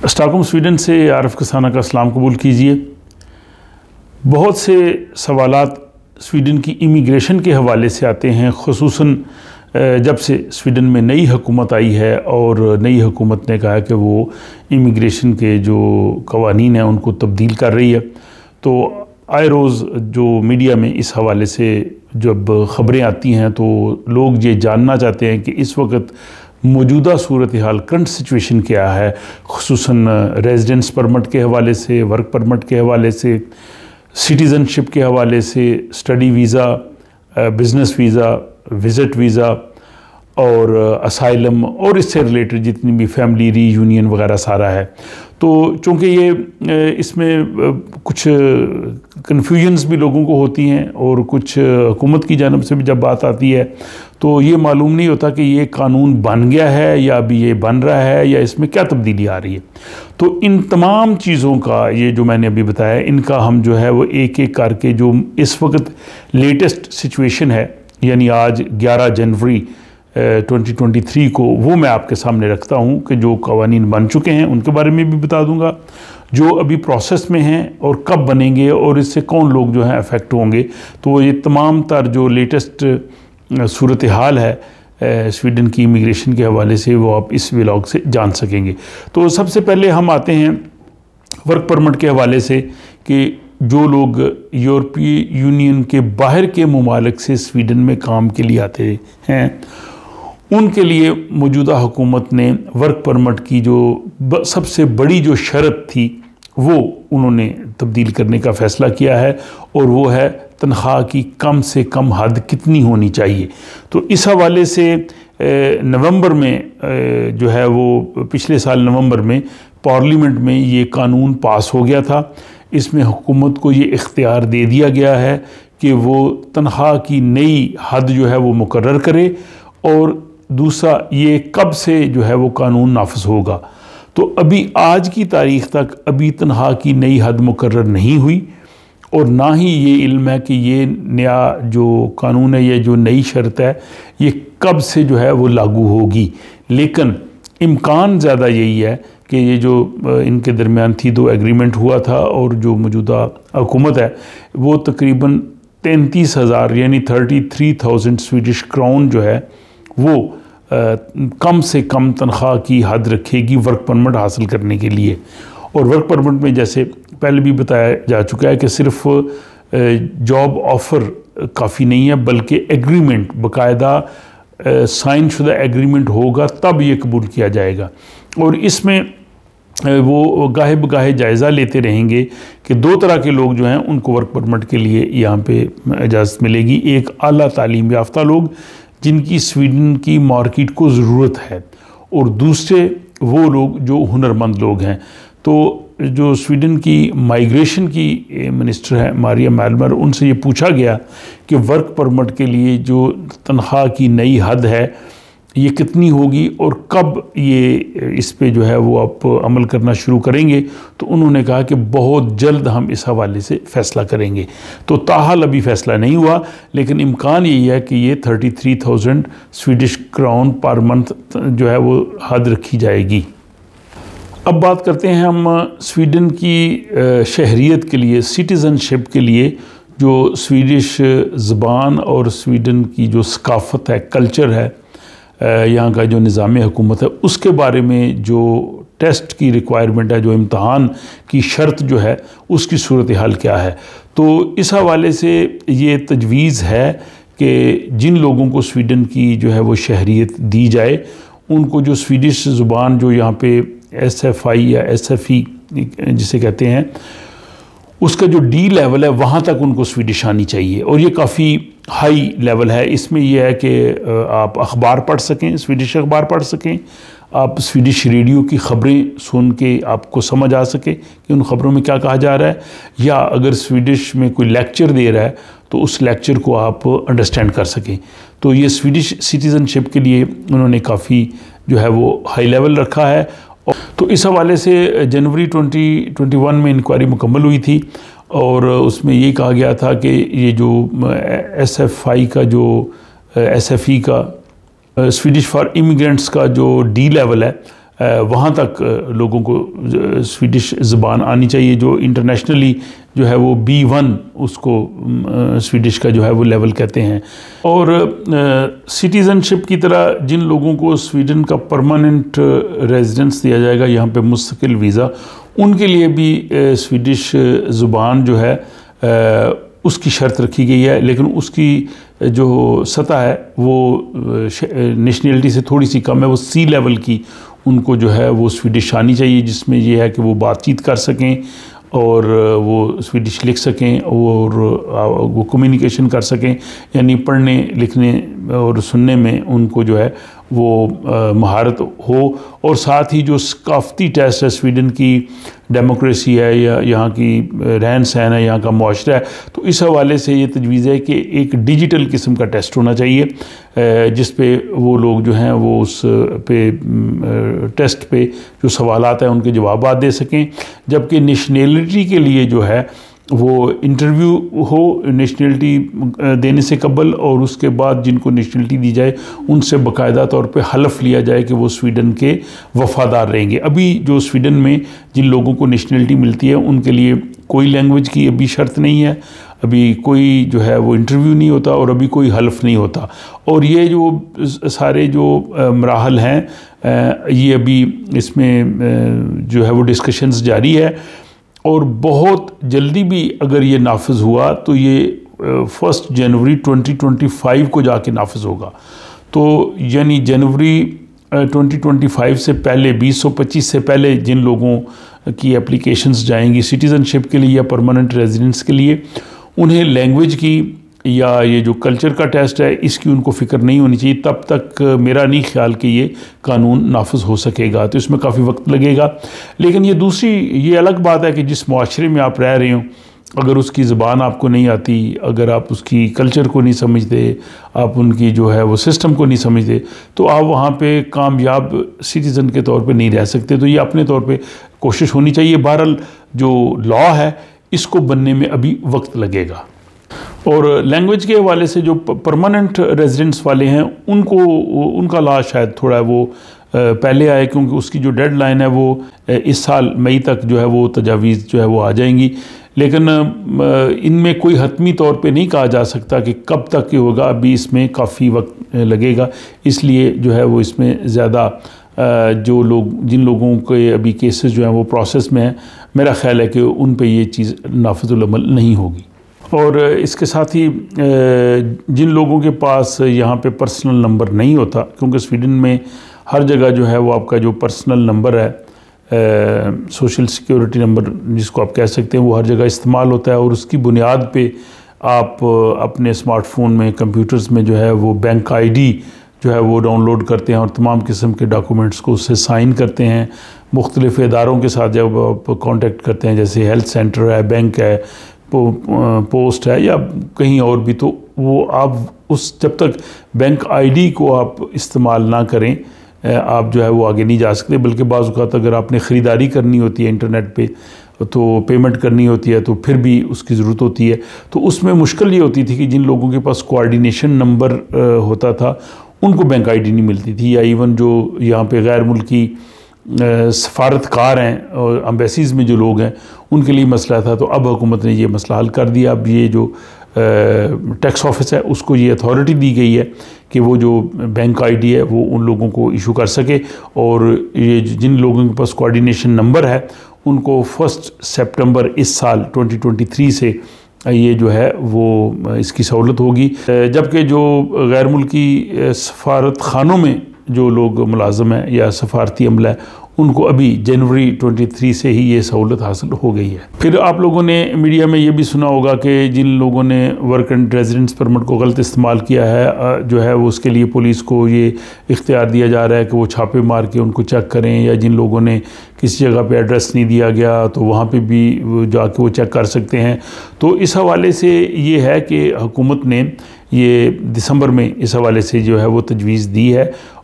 Stockholm Sweden से आरिफ कसाना का सलाम कबूल कीजिए। बहुत से सवालात स्वीडन की इमिग्रेशन के हवाले से आते हैं, ख़ुसूसन जब से स्वीडन में नई हुकूमत आई है और नई हुकूमत ने कहा कि वो इमिग्रेशन के जो कवानीन हैं उनको तब्दील कर रही है। तो आए रोज़ जो मीडिया में इस हवाले से जब ख़बरें आती हैं तो लोग ये जानना चाहते हैं कि इस वक्त मौजूदा सूरत हाल, करंट सिचुएशन क्या है, ख़ुसूसन रेजिडेंस परमिट के हवाले से, वर्क परमिट के हवाले से, सिटीज़नशिप के हवाले से, study visa, business visa, visit visa और असाइलम और इससे रिलेटेड जितनी भी फैमिली रीयूनियन वगैरह सारा है। तो चूँकि ये इसमें कुछ कन्फ्यूजन्स भी लोगों को होती हैं और कुछ हुकूमत की जानिब से भी जब बात आती है तो ये मालूम नहीं होता कि ये कानून बन गया है या अभी ये बन रहा है या इसमें क्या तब्दीली आ रही है। तो इन तमाम चीज़ों का, ये जो मैंने अभी बताया, इनका हम जो है वो एक एक करके जो इस वक्त लेटेस्ट सिचुएशन है, यानी आज 11 जनवरी 2023 को, वो मैं आपके सामने रखता हूँ कि जो कवानीन बन चुके हैं उनके बारे में भी बता दूँगा, जो अभी प्रोसेस में हैं और कब बनेंगे और इससे कौन लोग जो हैं अफेक्ट होंगे। तो ये तमाम तर जो लेटेस्ट सूरत हाल है स्वीडन की इमिग्रेशन के हवाले से वो आप इस व्लॉग से जान सकेंगे। तो सबसे पहले हम आते हैं वर्क परमिट के हवाले से कि जो लोग यूरोपीय यूनियन के बाहर के ममालिक से स्वीडन में काम के लिए आते हैं उनके लिए मौजूदा हुकूमत ने वर्क परमिट की जो सबसे बड़ी जो शर्त थी वो उन्होंने तब्दील करने का फ़ैसला किया है, और वो है तनख्वाह की कम से कम हद कितनी होनी चाहिए। तो इस हवाले से नवंबर में जो है वो पिछले साल नवंबर में पार्लियामेंट में ये कानून पास हो गया था। इसमें हुकूमत को ये इख्तियार दे दिया गया है कि वो तनख्वाह की नई हद जो है वो मुकर्रर करे, और दूसरा ये कब से जो है वो कानून नाफिज होगा। तो अभी आज की तारीख़ तक अभी तनख्वाह की नई हद मुकर्रर नहीं हुई और ना ही ये इल्म है कि ये नया जो कानून है, ये जो नई शर्त है, ये कब से जो है वो लागू होगी। लेकिन इम्कान ज़्यादा यही है कि ये जो इनके दरमियान थी, दो एग्रीमेंट हुआ था और जो मौजूदा हुकूमत है वो तकरीबन 33,000 यानी 33,000 स्वीडिश क्राउन जो है वो कम से कम तनख्वाह की हद रखेगी वर्क परमिट हासिल करने के लिए। और वर्क परमिट में जैसे पहले भी बताया जा चुका है कि सिर्फ जॉब ऑफ़र काफ़ी नहीं है, बल्कि एग्रीमेंट, बाकायदा साइन शुदा एग्रीमेंट होगा तब ये कबूल किया जाएगा। और इसमें वो गाहे बगाहे जायज़ा लेते रहेंगे कि दो तरह के लोग जो हैं उनको वर्क परमिट के लिए यहाँ पे इजाज़त मिलेगी। एक आला तालीम याफ्ता लोग जिनकी स्वीडन की मार्केट को ज़रूरत है, और दूसरे वो लोग जो हुनरमंद लोग हैं। तो जो स्वीडन की माइग्रेशन की मिनिस्टर है मारिया मैल्मर, उनसे ये पूछा गया कि वर्क परमिट के लिए जो तनख्वाह की नई हद है ये कितनी होगी और कब ये इस पे जो है वो आप अमल करना शुरू करेंगे। तो उन्होंने कहा कि बहुत जल्द हम इस हवाले से फ़ैसला करेंगे। तो ताहाल अभी फ़ैसला नहीं हुआ, लेकिन इम्कान यही है कि ये 33,000 स्वीडिश क्राउन पर मंथ जो है वो हद रखी जाएगी। अब बात करते हैं हम स्वीडन की शहरियत के लिए, सिटीज़नशिप के लिए, जो स्वीडिश ज़बान और स्वीडन की जो सकाफ़त है, कल्चर है, यहाँ का जो निज़ाम हुकूमत है, उसके बारे में जो टेस्ट की रिक्वायरमेंट है, जो इम्तहान की शर्त जो है, उसकी सूरत हाल क्या है। तो इस हवाले से ये तजवीज़ है कि जिन लोगों को स्वीडन की जो है वो शहरियत दी जाए, उनको जो स्वीडिश ज़ुबान जो यहाँ पे SFI या SFE जिसे कहते हैं, उसका जो D लेवल है वहाँ तक उनको स्वीडिश आनी चाहिए, और ये काफ़ी हाई लेवल है। इसमें यह है कि आप अखबार पढ़ सकें, स्वीडिश अखबार पढ़ सकें, आप स्वीडिश रेडियो की ख़बरें सुन के आपको समझ आ सके कि उन ख़बरों में क्या कहा जा रहा है, या अगर स्वीडिश में कोई लेक्चर दे रहा है तो उस लेक्चर को आप अंडरस्टैंड कर सकें। तो ये स्वीडिश सिटीज़नशिप के लिए उन्होंने काफ़ी जो है वो हाई लेवल रखा है। तो इस हवाले से जनवरी 2021 में इंक्वायरी मुकम्मल हुई थी, और उसमें ये कहा गया था कि ये जो SFI का जो SFE का स्वीडिश फॉर इमिग्रेंट्स का जो D लेवल है वहाँ तक लोगों को स्वीडिश ज़बान आनी चाहिए, जो इंटरनेशनली जो है वो B1 उसको स्वीडिश का जो है वो लेवल कहते हैं। और सिटीज़नशिप की तरह जिन लोगों को स्वीडन का परमानेंट रेजिडेंस दिया जाएगा, यहाँ पे मुस्तकिल वीज़ा, उनके लिए भी स्वीडिश ज़ुबान जो है उसकी शर्त रखी गई है, लेकिन उसकी जो सतह है वो नेशनलिटी से थोड़ी सी कम है, वो C लेवल की उनको जो है वो स्वीडिश आनी चाहिए, जिसमें ये है कि वो बातचीत कर सकें और वो स्वीडिश लिख सकें और वो कम्युनिकेशन कर सकें, यानी पढ़ने लिखने और सुनने में उनको जो है वो महारत हो। और साथ ही जो सकाफ़ती टेस्ट है, स्वीडन की डेमोक्रेसी है या यहाँ की रहन सहन है, यहाँ का मुआशरा है, तो इस हवाले से ये तजवीज़ है कि एक डिजिटल किस्म का टेस्ट होना चाहिए जिस पे वो लोग जो हैं वो उस पे टेस्ट पे जो सवालात हैं उनके जवाब दे सकें। जबकि नेशनलिटी के लिए जो है वो इंटरव्यू हो नेशनलिटी देने से कबल, और उसके बाद जिनको नेशनलिटी दी जाए उनसे बाकायदा तौर पे हलफ लिया जाए कि वो स्वीडन के वफ़ादार रहेंगे। अभी जो स्वीडन में जिन लोगों को नेशनलिटी मिलती है उनके लिए कोई लैंग्वेज की अभी शर्त नहीं है, अभी कोई जो है वो इंटरव्यू नहीं होता और अभी कोई हल्फ नहीं होता। और ये जो सारे जो मराहल हैं ये अभी इसमें जो है वो डिस्कशंस जारी है, और बहुत जल्दी भी अगर ये नाफिज हुआ तो ये 1 जनवरी 2025 को जाके नाफिज होगा। तो यानी जनवरी 2025 से पहले 2025 से पहले जिन लोगों की एप्लीकेशंस जाएंगी सिटीज़नशिप के लिए या परमानेंट रेजिडेंस के लिए, उन्हें लैंग्वेज की या ये जो कल्चर का टेस्ट है इसकी उनको फ़िक्र नहीं होनी चाहिए। तब तक मेरा नहीं ख्याल कि ये कानून नाफिज हो सकेगा, तो इसमें काफ़ी वक्त लगेगा। लेकिन ये अलग बात है कि जिस मुआशरे में आप रह रहे हो, अगर उसकी ज़बान आपको नहीं आती, अगर आप उसकी कल्चर को नहीं समझते, आप उनकी जो है वो सिस्टम को नहीं समझते, तो आप वहाँ पे कामयाब सिटीज़न के तौर पे नहीं रह सकते। तो ये अपने तौर पे कोशिश होनी चाहिए। बहरहाल जो लॉ है इसको बनने में अभी वक्त लगेगा। और लैंग्वेज के हवाले से जो परमानेंट रेजिडेंट्स वाले हैं उनका लॉ शायद थोड़ा वो पहले आए, क्योंकि उसकी जो डेडलाइन है वो इस साल मई तक जो है वो तजावीज़ जो है वो आ जाएंगी। लेकिन इनमें कोई हतमी तौर पे नहीं कहा जा सकता कि कब तक ये होगा, अभी इसमें काफ़ी वक्त लगेगा। इसलिए जो है वो इसमें ज़्यादा जिन लोगों के अभी केसेस जो हैं वो प्रोसेस में हैं, मेरा ख्याल है कि उन पे ये चीज़ नाफिजुल अमल नहीं होगी। और इसके साथ ही जिन लोगों के पास यहाँ पे पर्सनल नंबर नहीं होता, क्योंकि स्वीडन में हर जगह जो है वो आपका जो पर्सनल नंबर है, सोशल सिक्योरिटी नंबर जिसको आप कह सकते हैं, वो हर जगह इस्तेमाल होता है। और उसकी बुनियाद पे आप अपने स्मार्टफोन में, कंप्यूटर्स में जो है वो बैंक आईडी जो है वो डाउनलोड करते हैं और तमाम किस्म के डॉक्यूमेंट्स को उससे साइन करते हैं। मुख्तलिफ़ इदारों के साथ जब आप कॉन्टेक्ट करते हैं, जैसे हेल्थ सेंटर है, बैंक है, पोस्ट है या कहीं और भी, तो वो आप जब तक बैंक आईडी को आप इस्तेमाल ना करें आप जो है वो आगे नहीं जा सकते। बल्कि बाज़ औक़ात अगर आपने ख़रीदारी करनी होती है इंटरनेट पे, तो पेमेंट करनी होती है, तो फिर भी उसकी ज़रूरत होती है। तो उसमें मुश्किल ये होती थी कि जिन लोगों के पास कोऑर्डिनेशन नंबर होता था उनको बैंक आईडी नहीं मिलती थी, या इवन जो यहाँ पे गैर मुल्की सफारतकार हैं और एम्बेसीज़ में जो लोग हैं उनके लिए मसला था। तो अब हुकूमत ने ये मसला हल कर दिया। अब ये जो टैक्स ऑफिस है उसको ये अथॉरिटी दी गई है कि वो जो बैंक आईडी है वो उन लोगों को इशू कर सके, और ये जिन लोगों के पास कोऑर्डिनेशन नंबर है उनको 1 सितंबर इस साल 2023 से ये जो है वो इसकी सहूलत होगी। जबकि जो गैर मुल्की सफारत खानों में जो लोग मुलाजम हैं या सफारती अमला है उनको अभी जनवरी 23 से ही ये सहूलत हासिल हो गई है। फिर आप लोगों ने मीडिया में ये भी सुना होगा कि जिन लोगों ने वर्क एंड रेजिडेंस परमिट को गलत इस्तेमाल किया है जो है वो उसके लिए पुलिस को ये इख्तियार दिया जा रहा है कि वो छापे मार के उनको चेक करें, या जिन लोगों ने किसी जगह पे एड्रेस नहीं दिया गया तो वहाँ पे भी जाके वो चेक कर सकते हैं। तो इस हवाले से ये है कि हुकूमत ने ये दिसंबर में इस हवाले से जो है वो तजवीज़ दी है,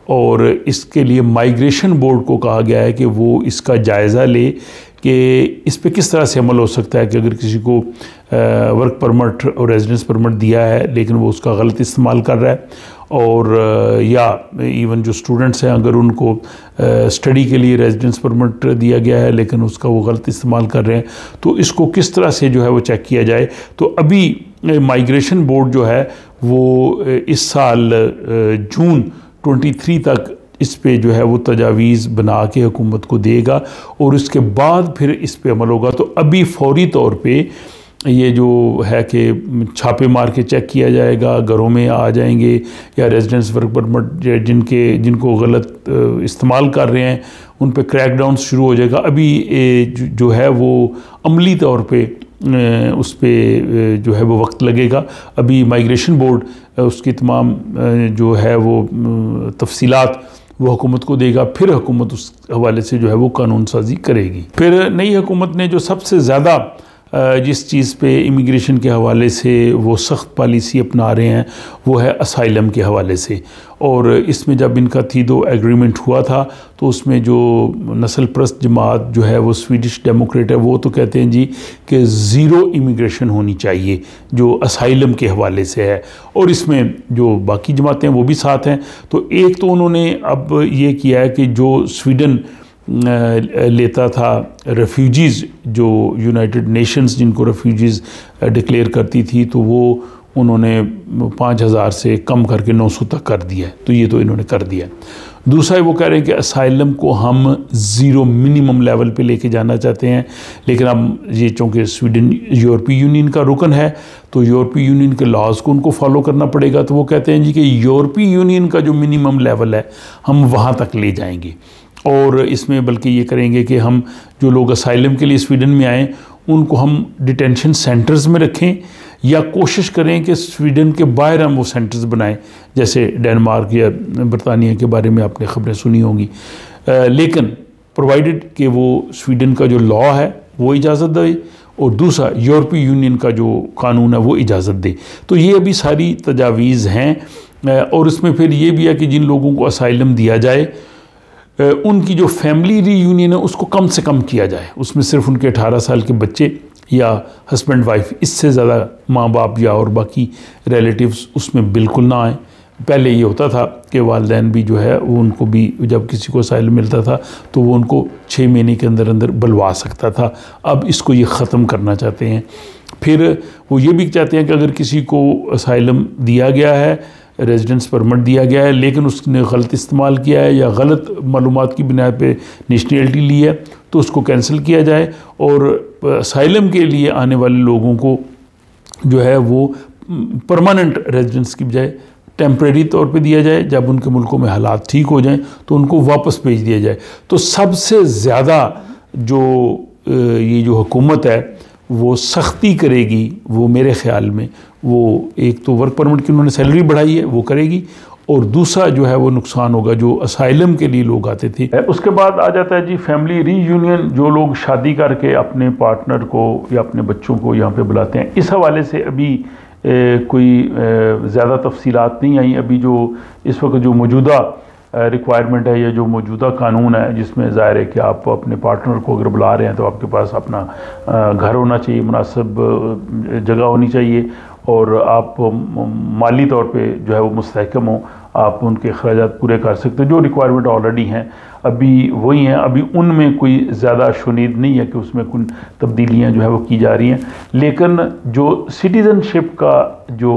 और इसके लिए माइग्रेशन बोर्ड को कहा गया है कि वो इसका जायज़ा ले कि इस पे किस तरह से अमल हो सकता है कि अगर किसी को वर्क परमिट और रेजिडेंस परमिट दिया है लेकिन वो उसका गलत इस्तेमाल कर रहा है, और या इवन जो स्टूडेंट्स हैं अगर उनको स्टडी के लिए रेजिडेंस परमिट दिया गया है लेकिन उसका वो गलत इस्तेमाल कर रहे हैं, तो इसको किस तरह से जो है वो चेक किया जाए। तो अभी माइग्रेशन बोर्ड जो है वो इस साल जून 23 तक इस पे जो है वो तजावीज़ बना के हुकूमत को देगा और उसके बाद फिर इस पे अमल होगा। तो अभी फौरी तौर पे ये जो है कि छापे मार के चेक किया जाएगा, घरों में आ जाएंगे या रेजिडेंस वर्क परमिट जिनको गलत इस्तेमाल कर रहे हैं उन पे क्रैकडाउन शुरू हो जाएगा। अभी जो है वो अमली तौर पे उस पर जो है वो वक्त लगेगा। अभी माइग्रेशन बोर्ड उसकी तमाम जो है वो तफसीलात वो हुकूमत को देगा, फिर हुकूमत उस हवाले से जो है वो कानून साजी करेगी। फिर नई हुकूमत ने जो सबसे ज़्यादा जिस चीज़ पे इमिग्रेशन के हवाले से वो सख्त पॉलिसी अपना रहे हैं वो है असाइलम के हवाले से। और इसमें जब इनका थीदो एग्रीमेंट हुआ था तो उसमें जो नस्ल परस्त जमात जो है वो स्वीडिश डेमोक्रेट है वो तो कहते हैं जी कि ज़ीरो इमिग्रेशन होनी चाहिए जो असाइलम के हवाले से है, और इसमें जो बाकी जमातें हैं वो भी साथ हैं। तो एक तो उन्होंने अब ये किया है कि जो स्वीडन लेता था रेफ्यूजीज़, जो यूनाइटेड नेशंस जिनको रेफ्यूजीज़ डिक्लेयर करती थी, तो वो उन्होंने 5000 से कम करके 900 तक कर दिया है। तो ये तो इन्होंने कर दिया। दूसरा वो कह रहे हैं कि असाइलम को हम ज़ीरो मिनिमम लेवल पे लेके जाना चाहते हैं, लेकिन अब ये चूँकि स्वीडन यूरोपीय यूनियन का रुकन है तो यूरोपीय यूनियन के लॉज को उनको फॉलो करना पड़ेगा। तो वो कहते हैं जी कि यूरोपीय यूनियन का जो मिनिमम लेवल है हम वहाँ तक ले जाएंगे, और इसमें बल्कि ये करेंगे कि हम जो लोग असाइलम के लिए स्वीडन में आएँ उनको हम डिटेंशन सेंटर्स में रखें या कोशिश करें कि स्वीडन के बाहर हम वो सेंटर्स बनाएं, जैसे डेनमार्क या बरतानिया के बारे में आपने ख़बरें सुनी होंगी। लेकिन प्रोवाइडेड कि वो स्वीडन का जो लॉ है वो इजाज़त दे और दूसरा यूरोपीय यूनियन का जो कानून है वो इजाज़त दे। तो ये अभी सारी तजावीज़ हैं। और इसमें फिर ये भी है कि जिन लोगों को असाइलम दिया जाए उनकी जो फैमिली रीयूनियन है उसको कम से कम किया जाए, उसमें सिर्फ उनके 18 साल के बच्चे या हस्बैंड वाइफ, इससे ज़्यादा माँ बाप या और बाकी रिलेटिव्स उसमें बिल्कुल ना आए। पहले ये होता था कि वालिदैन भी जो है वो उनको भी जब किसी को असाइलम मिलता था तो वो उनको 6 महीने के अंदर अंदर बुलवा सकता था। अब इसको ये ख़त्म करना चाहते हैं। फिर वो ये भी चाहते हैं कि अगर किसी को असाइलम दिया गया है, रेजिडेंस परमिट दिया गया है, लेकिन उसने गलत इस्तेमाल किया है या गलत मालूमात की बिना पे नेशनलिटी ली है तो उसको कैंसिल किया जाए, और असाइलम के लिए आने वाले लोगों को जो है वो परमानेंट रेजिडेंस की बजाय टेम्परेरी तौर पे दिया जाए। जब उनके मुल्कों में हालात ठीक हो जाएं तो उनको वापस भेज दिया जाए। तो सबसे ज़्यादा जो ये जो हुकूमत है वो सख्ती करेगी, वो मेरे ख़्याल में वो एक तो वर्क परमिट की उन्होंने सैलरी बढ़ाई है वो करेगी, और दूसरा जो है वो नुकसान होगा जो असाइलम के लिए लोग आते थे। उसके बाद आ जाता है जी फैमिली रीयूनियन, जो लोग शादी करके अपने पार्टनर को या अपने बच्चों को यहाँ पे बुलाते हैं। इस हवाले से अभी कोई ज़्यादा तफसीलात नहीं आई। अभी जो इस वक्त जो मौजूदा रिक्वायरमेंट है या जो मौजूदा कानून है जिसमें ज़ाहिर है कि आप अपने पार्टनर को अगर बुला रहे हैं तो आपके पास अपना घर होना चाहिए, मुनासिब जगह होनी चाहिए, और आप माली तौर पे जो है वो मुस्तहकम हो, आप उनके अखराजात पूरे कर सकते हो। जो रिक्वायरमेंट ऑलरेडी हैं अभी वही हैं, अभी उनमें कोई ज़्यादा शुनीद नहीं है कि उसमें कुछ तब्दीलियाँ जो है वो की जा रही हैं। लेकिन जो सिटीज़नशिप का जो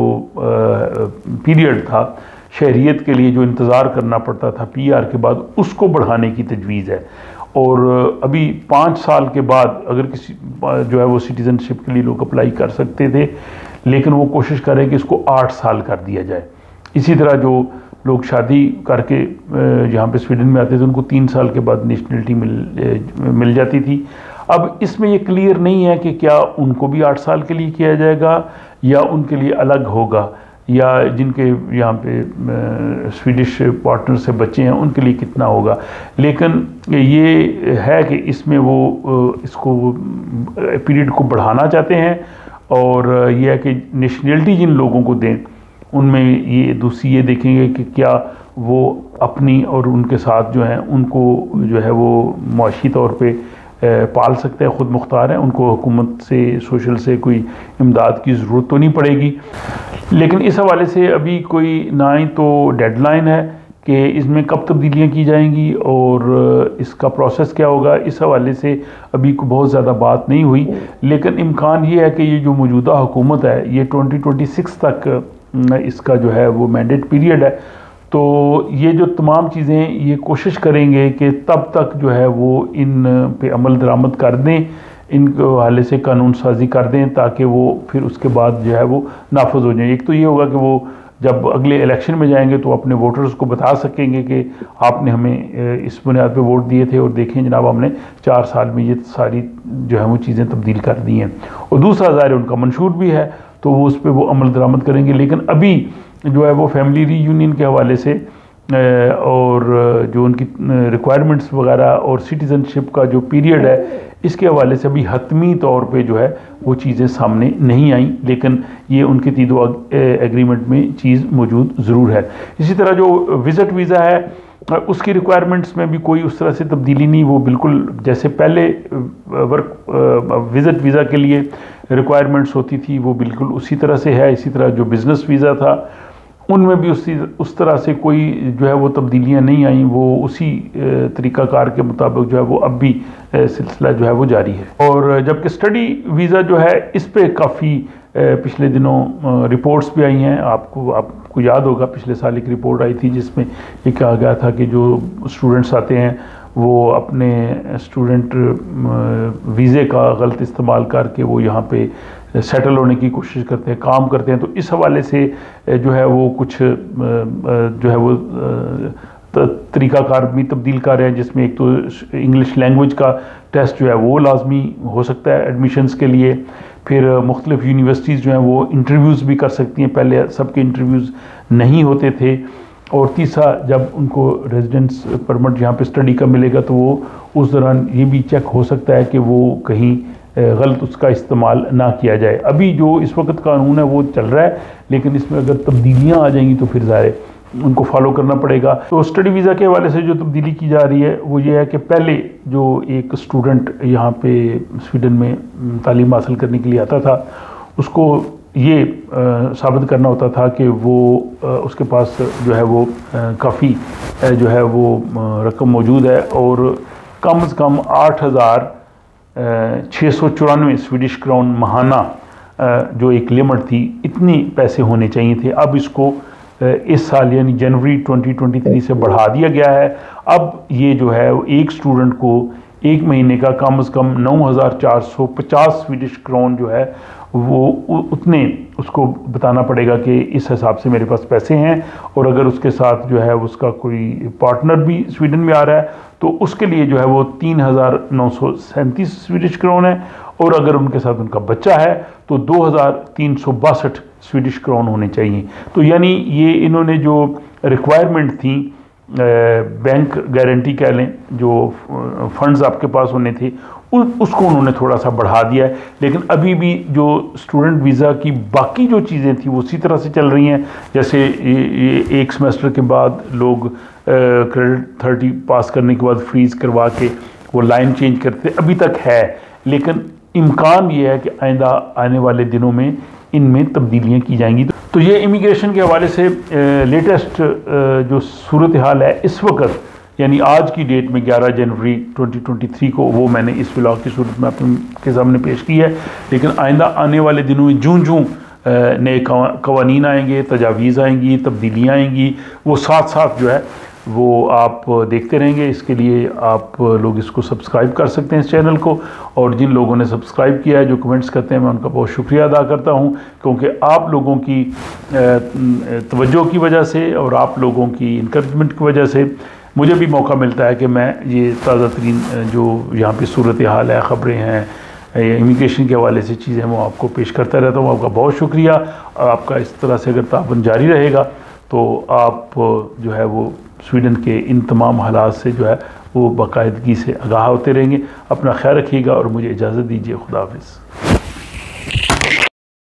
पीरियड था शहरियत के लिए जो इंतज़ार करना पड़ता था PR के बाद, उसको बढ़ाने की तजवीज़ है। और अभी 5 साल के बाद अगर किसी जो है वो सिटीज़नशिप के लिए लोग अप्लाई कर सकते थे, लेकिन वो कोशिश करें कि इसको 8 साल कर दिया जाए। इसी तरह जो लोग शादी करके यहाँ पे स्वीडन में आते थे उनको 3 साल के बाद नेशनलिटी मिल जाती थी। अब इसमें ये क्लियर नहीं है कि क्या उनको भी 8 साल के लिए किया जाएगा या उनके लिए अलग होगा, या जिनके यहाँ पे स्वीडिश पार्टनर से बच्चे हैं उनके लिए कितना होगा। लेकिन ये है कि इसमें वो इसको पीरियड को बढ़ाना चाहते हैं, और यह है कि नेशनलिटी जिन लोगों को दें उनमें ये दूसरी ये देखेंगे कि क्या वो अपनी और उनके साथ जो हैं उनको जो है वो मुआशी तौर पे पाल सकते हैं, ख़ुद मुख्तार हैं, उनको हुकूमत से सोशल से कोई इमदाद की ज़रूरत तो नहीं पड़ेगी। लेकिन इस हवाले से अभी कोई ना ही तो डेडलाइन है कि इसमें कब तब्दीलियाँ की जाएंगी और इसका प्रोसेस क्या होगा, इस हवाले से अभी को बहुत ज़्यादा बात नहीं हुई। लेकिन इम्कान ये है कि ये जो मौजूदा हुकूमत है ये 2026 तक इसका जो है वो मैंडेट पीरियड है, तो ये जो तमाम चीज़ें ये कोशिश करेंगे कि तब तक जो है वो इन पे अमल दरामद कर दें, इन हवाले से कानून साजी कर दें ताकि वो फिर उसके बाद जो है वो नाफज हो जाए। एक तो ये होगा कि वो जब अगले इलेक्शन में जाएंगे तो अपने वोटर्स को बता सकेंगे कि आपने हमें इस बुनियाद पे वोट दिए थे और देखें जनाब हमने 4 साल में ये सारी जो है वो चीज़ें तब्दील कर दी हैं। और दूसरा ज़ाहिर उनका मंशूर भी है तो वो उस पर वो अमल दरामद करेंगे। लेकिन अभी जो है वो फैमिली रीयूनियन के हवाले से और जो उनकी रिक्वायरमेंट्स वगैरह और सिटीज़नशिप का जो पीरियड है इसके हवाले से अभी हतमी तौर पे जो है वो चीज़ें सामने नहीं आई, लेकिन ये उनके तीदो एग्रीमेंट में चीज़ मौजूद ज़रूर है। इसी तरह जो विज़िट वीज़ा है उसकी रिक्वायरमेंट्स में भी कोई उस तरह से तब्दीली नहीं, वो बिल्कुल जैसे पहले विज़िट वीज़ा के लिए रिक्वायरमेंट्स होती थी वो बिल्कुल उसी तरह से है। इसी तरह जो बिज़नेस वीज़ा था उनमें भी उस तरह से कोई जो है वो तब्दीलियां नहीं आई, वो उसी तरीक़ाकार के मुताबिक जो है वो अब भी सिलसिला जो है वो जारी है। और जबकि स्टडी वीज़ा जो है इस पे काफ़ी पिछले दिनों रिपोर्ट्स भी आई हैं। आपको याद होगा पिछले साल एक रिपोर्ट आई थी जिसमें ये कहा गया था कि जो स्टूडेंट्स आते हैं वो अपने स्टूडेंट वीज़े का गलत इस्तेमाल करके वो यहाँ पे सेटल होने की कोशिश करते हैं, काम करते हैं। तो इस हवाले से जो है वो कुछ जो है वो तरीक़ाकार भी तब्दील कर रहे हैं, जिसमें एक तो इंग्लिश लैंग्वेज का टेस्ट जो है वो लाजमी हो सकता है एडमिशन्स के लिए। फिर मुख्तलिफ यूनिवर्सिटीज़ जो हैं वो इंटरव्यूज़ भी कर सकती हैं, पहले सबके इंटरव्यूज़ नहीं होते थे। और तीसरा जब उनको रेजिडेंस परमिट यहाँ पे स्टडी का मिलेगा तो वो उस दौरान ये भी चेक हो सकता है कि वो कहीं गलत उसका इस्तेमाल ना किया जाए। अभी जो इस वक्त कानून है वो चल रहा है, लेकिन इसमें अगर तब्दीलियाँ आ जाएंगी तो फिर ज़ाहिर उनको फॉलो करना पड़ेगा। तो स्टडी वीज़ा के हवाले से जो तब्दीली की जा रही है वो ये है कि पहले जो एक स्टूडेंट यहाँ पे स्वीडन में तालीम हासिल करने के लिए आता था उसको ये साबित करना होता था कि वो उसके पास जो है वो काफ़ी जो है वो रकम मौजूद है और कम से कम 8,694 स्वीडिश क्राउन महाना जो एक लिमिट थी, इतनी पैसे होने चाहिए थे। अब इसको इस साल यानी जनवरी 2023 से बढ़ा दिया गया है। अब ये जो है एक स्टूडेंट को एक महीने का कम से कम 9,450 स्वीडिश क्राउन जो है वो उतने उसको बताना पड़ेगा कि इस हिसाब से मेरे पास पैसे हैं। और अगर उसके साथ जो है उसका कोई पार्टनर भी स्वीडन में आ रहा है तो उसके लिए जो है वो 3,937 स्वीडिश क्राउन है। और अगर उनके साथ उनका बच्चा है तो 2,362 स्वीडिश क्राउन होने चाहिए। तो यानी ये इन्होंने जो रिक्वायरमेंट थी बैंक गारंटी कह लें, जो फंड्स आपके पास होने थे उसको उन्होंने थोड़ा सा बढ़ा दिया है। लेकिन अभी भी जो स्टूडेंट वीज़ा की बाकी जो चीज़ें थी वो उसी तरह से चल रही हैं। जैसे एक सेमेस्टर के बाद लोग क्रेडिट 30 पास करने के बाद फ्रीज़ करवा के वो लाइन चेंज करते अभी तक है। लेकिन इम्कान ये है कि आइंदा आने वाले दिनों में इनमें तब्दीलियाँ की जाएंगी। तो ये इमिग्रेशन के हवाले से लेटेस्ट जो सूरत हाल है इस वक्त यानी आज की डेट में 11 जनवरी 2023 को, वो मैंने इस व्लॉग की सूरत में आपके सामने पेश की है। लेकिन आइंदा आने वाले दिनों में जूं नए कवानीन आएंगे, तजावीज़ आएंगी, तब्दीलियाँ आएंगी, वो साथ साथ जो है वो आप देखते रहेंगे। इसके लिए आप लोग इसको सब्सक्राइब कर सकते हैं इस चैनल को। और जिन लोगों ने सब्सक्राइब किया है, जो कमेंट्स करते हैं, मैं उनका बहुत शुक्रिया अदा करता हूं, क्योंकि आप लोगों की तवज्जो की वजह से और आप लोगों की इनकरेजमेंट की वजह से मुझे भी मौका मिलता है कि मैं ये ताज़ा तरीन जो यहाँ पे सूरत हाल है, ख़बरें हैं, इमिग्रेशन के हवाले से चीज़ें वो आपको पेश करता रहता हूँ। आपका बहुत शुक्रिया। आपका इस तरह से अगर ताबन जारी रहेगा तो आप जो है वो स्वीडन के इन तमाम हालात से जो है वो बाकायदगी से आगाह होते रहेंगे। अपना ख्याल रखिएगा और मुझे इजाज़त दीजिए। खुदा हाफ़िज़।